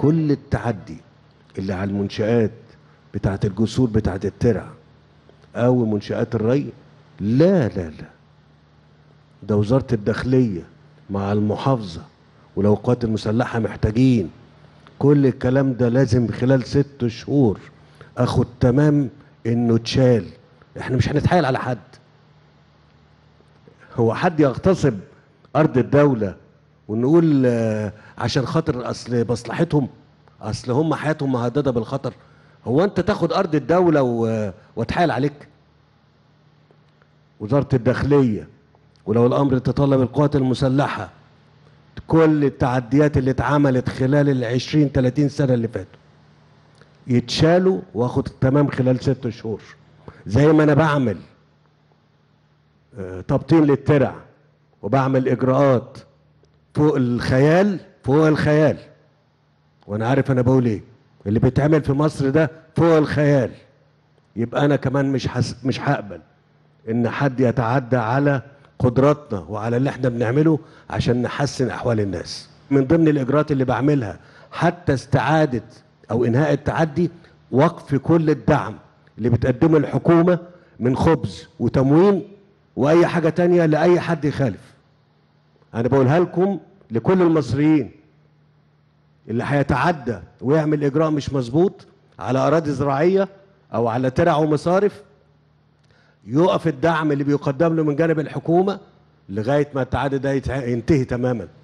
كل التعدي اللي على المنشآت بتاعة الجسور بتاعة الترع أو منشآت الري، لا لا لا، ده وزارة الداخلية مع المحافظة ولو القوات المسلحة محتاجين كل الكلام ده لازم خلال 6 شهور اخد تمام انه اتشال. احنا مش هنتحايل على حد. هو حد يغتصب ارض الدولة ونقول عشان خاطر اصل مصلحتهم، اصل هم حياتهم مهددة بالخطر؟ هو انت تاخد ارض الدولة واتحايل عليك؟ وزارة الداخلية ولو الامر تطلب القوات المسلحة كل التعديات اللي اتعملت خلال 20-30 سنة اللي فاتوا يتشالوا واخد التمام خلال 6 شهور. زي ما انا بعمل تبطين للترع وبعمل اجراءات فوق الخيال فوق الخيال، وانا عارف انا بقول ايه، اللي بيتعمل في مصر ده فوق الخيال، يبقى انا كمان مش هقبل ان حد يتعدى على قدراتنا وعلى اللي احنا بنعمله عشان نحسن احوال الناس. من ضمن الاجراءات اللي بعملها حتى استعادة او انهاء التعدي وقف كل الدعم اللي بتقدمه الحكومة من خبز وتموين واي حاجة تانية لاي حد يخالف. انا بقولها لكم لكل المصريين، اللي هيتعدى ويعمل اجراء مش مظبوط على اراضي زراعية او على ترع ومصارف يقف الدعم اللي بيقدم له من جانب الحكومة لغاية ما التعدي ده ينتهي تماما.